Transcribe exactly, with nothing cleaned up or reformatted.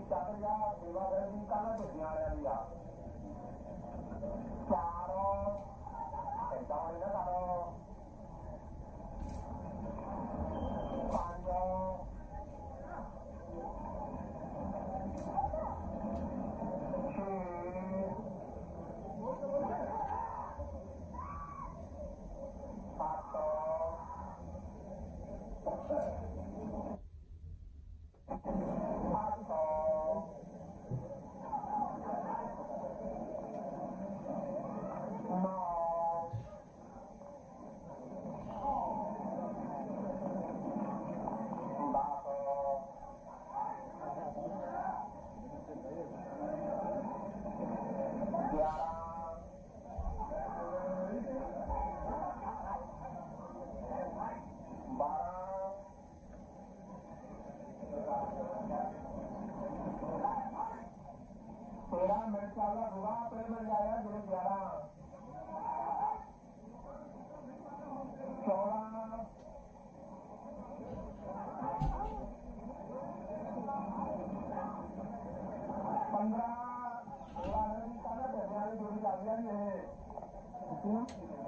ਚੱਲ ਗਿਆ ਸੇਵਾ ਦੀ ਕਾਲਾ ਢੁੱਡੀਆਂ ਵਾਲਿਆਂ ਦੀ ਆ ਚਾਰ ਏਦਾਂ ਹੋਣੀ ਨਾ ਕਰੋ ਪੰਜ तेरह मिनट का हुआ फिर मिल जाएगा जो ग्यारह चौदह पंद्रह सोलह जोड़ी काफी है